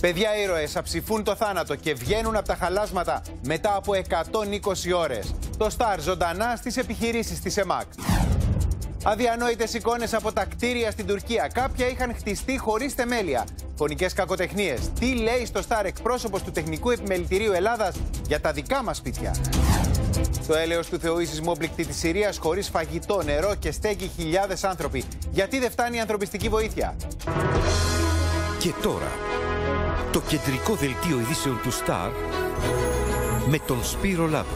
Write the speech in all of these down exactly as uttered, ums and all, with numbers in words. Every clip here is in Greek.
Παιδιά ήρωες αψηφούν το θάνατο και βγαίνουν από τα χαλάσματα μετά από εκατόν είκοσι ώρες. Το Σταρ ζωντανά στις επιχειρήσεις της ΕΜΑΚ. Αδιανόητες εικόνες από τα κτίρια στην Τουρκία. Κάποια είχαν χτιστεί χωρίς θεμέλια. Φωνικές κακοτεχνίες. Τι λέει στο Σταρ εκπρόσωπος του Τεχνικού Επιμελητηρίου Ελλάδας για τα δικά μας σπίτια. Στο έλεος του Θεού η σεισμόπληκτη της Συρίας χωρίς φαγητό, νερό και στέγη χιλιάδες άνθρωποι. Γιατί δεν φτάνει η ανθρωπιστική βοήθεια. Και τώρα, το κεντρικό δελτίο ειδήσεων του Σταρ με τον Σπύρο Λάμπρο.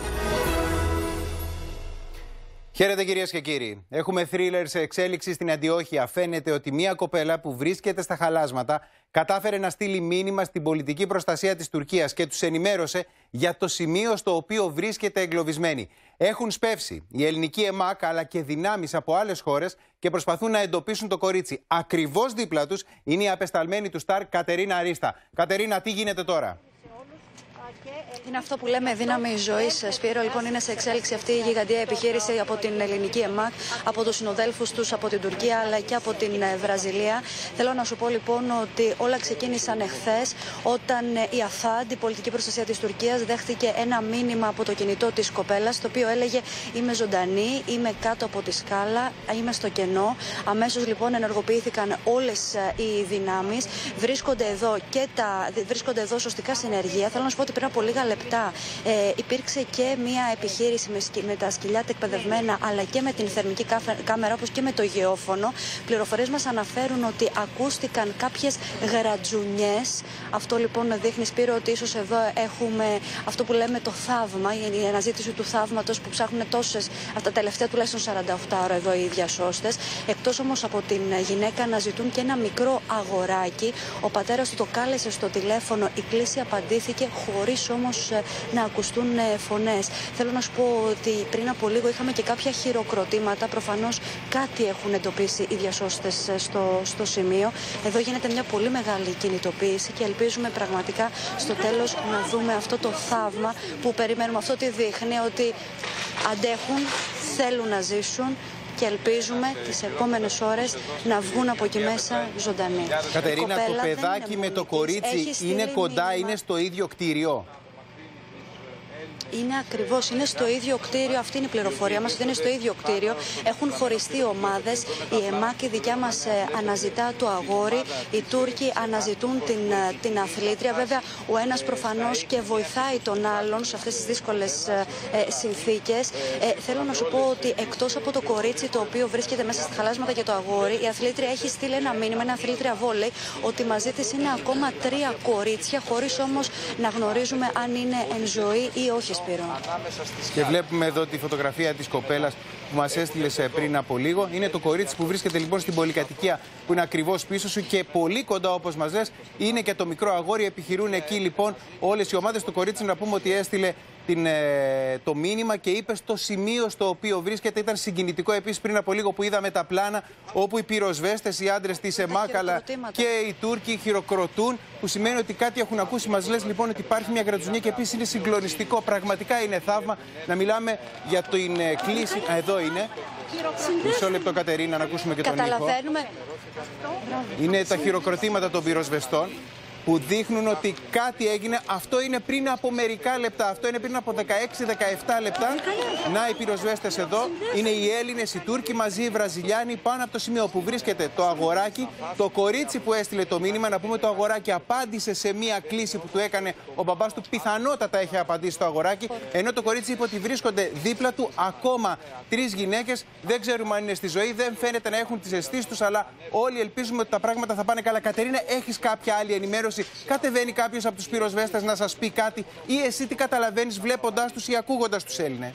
Χαίρετε κυρίες και κύριοι. Έχουμε θρίλερ σε εξέλιξη στην Αντιόχεια. Φαίνεται ότι μια κοπέλα που βρίσκεται στα χαλάσματα κατάφερε να στείλει μήνυμα στην πολιτική προστασία της Τουρκίας και τους ενημέρωσε για το σημείο στο οποίο βρίσκεται εγκλωβισμένη. Έχουν σπεύσει η ελληνική ΕΜΑΚ αλλά και δυνάμεις από άλλες χώρες και προσπαθούν να εντοπίσουν το κορίτσι. Ακριβώς δίπλα τους είναι η απεσταλμένη του Σταρ Κατερίνα Αρίστα. Κατερίνα, τι γίνεται τώρα? Είναι αυτό που λέμε δύναμη ζωής, Σπύρο. Λοιπόν, είναι σε εξέλιξη αυτή η γιγαντιαία επιχείρηση από την ελληνική ΕΜΑΚ, από τους συνοδέλφους τους από την Τουρκία αλλά και από την Βραζιλία. Θέλω να σου πω λοιπόν ότι όλα ξεκίνησαν εχθές, όταν η ΑΦΑΝΤ, η πολιτική προστασία της Τουρκίας, δέχτηκε ένα μήνυμα από το κινητό της κοπέλας, το οποίο έλεγε: Είμαι ζωντανή, είμαι κάτω από τη σκάλα, είμαι στο κενό. Αμέσως λοιπόν ενεργοποιήθηκαν όλες οι δυνάμεις. Βρίσκονται εδώ και τα βρίσκονται εδώ σωστικά συνεργεία. Θέλω να σου πω ότι πριν από λίγα λεπτά ε, υπήρξε και μια επιχείρηση με, σκι, με τα σκυλιά τα εκπαιδευμένα, αλλά και με την θερμική κάμερα, όπως και με το γεώφωνο. Πληροφορίες μας αναφέρουν ότι ακούστηκαν κάποιες γρατζουνιές. Αυτό λοιπόν δείχνει, Σπύρο, ότι ίσως εδώ έχουμε αυτό που λέμε το θαύμα, η αναζήτηση του θαύματος που ψάχνουν τόσες, αυτά τα τελευταία τουλάχιστον σαράντα οκτώ ώρα εδώ οι διασώστες. Εκτός όμως από την γυναίκα, αναζητούν και ένα μικρό αγοράκι. Ο πατέρας του το κάλεσε στο τηλέφωνο, η κλήση απαντήθηκε χωρίς όμως να ακουστούν φωνές. Θέλω να σου πω ότι πριν από λίγο είχαμε και κάποια χειροκροτήματα. Προφανώς κάτι έχουν εντοπίσει οι διασώστες στο, στο σημείο. Εδώ γίνεται μια πολύ μεγάλη κινητοποίηση και ελπίζουμε πραγματικά στο τέλος να δούμε αυτό το θαύμα που περιμένουμε. Αυτό τι δείχνει, ότι αντέχουν, θέλουν να ζήσουν και ελπίζουμε τις επόμενες ώρες να βγουν από εκεί μέσα ζωντανοί. Κατερίνα, το παιδάκι με το κορίτσι είναι κοντά, μήνυμα. Είναι στο ίδιο κτίριο? Είναι ακριβώς, είναι στο ίδιο κτίριο. Αυτή είναι η πληροφορία μας, ότι είναι στο ίδιο κτίριο. Έχουν χωριστεί ομάδες. Η ΕΜΑΚ, η δικιά μας, αναζητά το αγόρι. Οι Τούρκοι αναζητούν την, την αθλήτρια. Βέβαια, ο ένας προφανώς και βοηθάει τον άλλον σε αυτές τις δύσκολες ε, συνθήκες. Ε, θέλω να σου πω ότι εκτός από το κορίτσι το οποίο βρίσκεται μέσα στα χαλάσματα και το αγόρι, η αθλήτρια έχει στείλει ένα μήνυμα, ένα αθλήτρια βόλεϊ, ότι μαζί της είναι ακόμα τρία κορίτσια, χωρίς όμως να γνωρίζουμε αν είναι εν ζωή ή όχι. Και βλέπουμε εδώ τη φωτογραφία της κοπέλας που μας έστειλες πριν από λίγο. Είναι το κορίτσι που βρίσκεται λοιπόν στην πολυκατοικία που είναι ακριβώς πίσω σου και πολύ κοντά, όπως μας λες, είναι και το μικρό αγόρι. Επιχειρούν εκεί λοιπόν όλες οι ομάδες. Το κορίτσι, να πούμε ότι έστειλε την, ε, το μήνυμα και είπε στο σημείο στο οποίο βρίσκεται. Ήταν συγκινητικό επίσης πριν από λίγο που είδαμε τα πλάνα όπου οι πυροσβέστες, οι άντρες της ΕΜΑΚ αλλά και οι Τούρκοι χειροκροτούν, που σημαίνει ότι κάτι έχουν ακούσει. Μας λες λοιπόν ότι υπάρχει μια γρατζουνιά και επίσης είναι συγκλονιστικό. Πραγματικά είναι θαύμα να μιλάμε για την ε, κλίση. Α, εδώ είναι. Μισό λεπτό, Κατερίνα, να ακούσουμε και τον ήχο. Καταλαβαίνουμε. Είναι τα χειροκροτήματα των πυροσβεστών που δείχνουν ότι κάτι έγινε. Αυτό είναι πριν από μερικά λεπτά. Αυτό είναι πριν από δεκαέξι δεκαεπτά λεπτά. Να, οι πυροσβέστες εδώ. Είναι οι Έλληνες, οι Τούρκοι μαζί, οι Βραζιλιάνοι, πάνω από το σημείο που βρίσκεται το αγοράκι. Το κορίτσι που έστειλε το μήνυμα, να πούμε, το αγοράκι απάντησε σε μία κλήση που του έκανε ο μπαμπάς του. Πιθανότατα έχει απαντήσει το αγοράκι. Ενώ το κορίτσι είπε ότι βρίσκονται δίπλα του ακόμα τρεις γυναίκες. Δεν ξέρουμε αν είναι στη ζωή, δεν φαίνεται να έχουν τις αισθήσεις τους, αλλά όλοι ελπίζουμε ότι τα πράγματα θα πάνε καλά. Κατερίνα, έχεις κάποια άλλη ενημέρωση? Κατεβαίνει κάποιος από τους πυροσβέστες να σας πει κάτι, ή εσύ τι καταλαβαίνεις βλέποντάς τους ή ακούγοντας τους Έλληνες?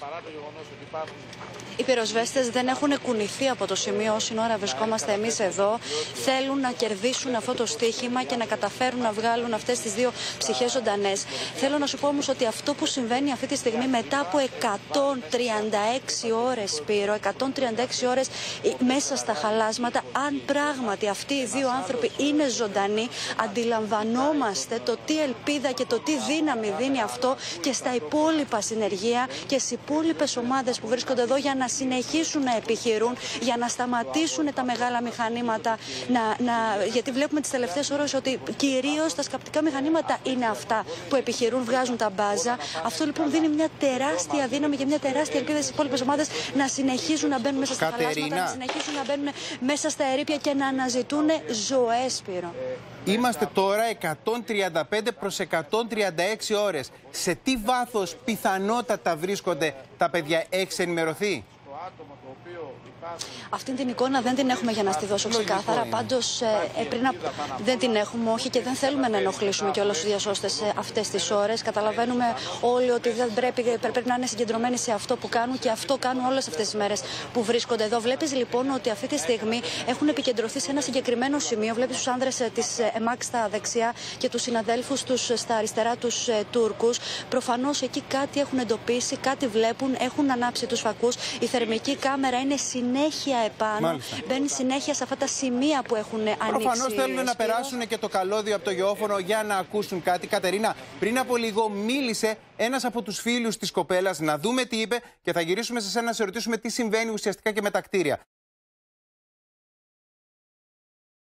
Οι πυροσβέστες δεν έχουν κουνηθεί από το σημείο όση ώρα βρισκόμαστε εμείς εδώ. Θέλουν να κερδίσουν αυτό το στοίχημα και να καταφέρουν να βγάλουν αυτές τις δύο ψυχές ζωντανές. Θέλω να σου πω όμως ότι αυτό που συμβαίνει αυτή τη στιγμή, μετά από εκατόν τριάντα έξι ώρες, Σπύρο, εκατόν τριάντα έξι ώρες μέσα στα χαλάσματα, αν πράγματι αυτοί οι δύο άνθρωποι είναι ζωντανοί, αντιλαμβανόμαστε το τι ελπίδα και το τι δύναμη δίνει αυτό και στα υπόλοιπα συνεργεία και στις υπόλοιπες ομάδες που βρίσκονται εδώ για να να συνεχίσουν να επιχειρούν για να σταματήσουν τα μεγάλα μηχανήματα. Να, να, γιατί βλέπουμε τις τελευταίες ώρες ότι κυρίως τα σκαπτικά μηχανήματα είναι αυτά που επιχειρούν, βγάζουν τα μπάζα. Αυτό λοιπόν δίνει μια τεράστια δύναμη και μια τεράστια ελπίδα στις υπόλοιπες ομάδες να συνεχίζουν να μπαίνουν μέσα στα χαλάσματα, να συνεχίσουν να μπαίνουν μέσα στα ερείπια και να αναζητούν ζωές, Σπύρο. Είμαστε τώρα εκατόν τριάντα πέντε προς εκατόν τριάντα έξι ώρες. Σε τι βάθος πιθανότατα βρίσκονται τα παιδιά, έχεις ενημερωθεί? Αυτή την εικόνα δεν την έχουμε για να στη δώσω ξεκάθαρα. Πάντως, ε, πριν από... δεν την έχουμε, όχι, και δεν θέλουμε να ενοχλήσουμε και όλους τους διασώστες αυτές τις ώρες. Καταλαβαίνουμε όλοι ότι δεν πρέπει, πρέπει να είναι συγκεντρωμένοι σε αυτό που κάνουν και αυτό κάνουν όλες αυτές τις μέρες που βρίσκονται εδώ. Βλέπεις λοιπόν ότι αυτή τη στιγμή έχουν επικεντρωθεί σε ένα συγκεκριμένο σημείο. Βλέπεις τους άνδρες της ΕΜΑΚ στα δεξιά και τους συναδέλφους τους στα αριστερά, τους ε, Τούρκους. Προφανώς εκεί κάτι έχουν εντοπίσει, κάτι βλέπουν, έχουν ανάψει τους φακούς. Η θερμική κάμερα είναι συνέχεια επάνω. Μάλιστα. Μπαίνει συνέχεια σε αυτά τα σημεία που έχουν ανοίξει. Προφανώς θέλουν να περάσουν και το καλώδιο από το γεώφωνο για να ακούσουν κάτι. Κατερίνα, πριν από λίγο μίλησε ένας από τους φίλους της κοπέλας, να δούμε τι είπε και θα γυρίσουμε σε σένα να σε ρωτήσουμε τι συμβαίνει ουσιαστικά και με τα κτίρια.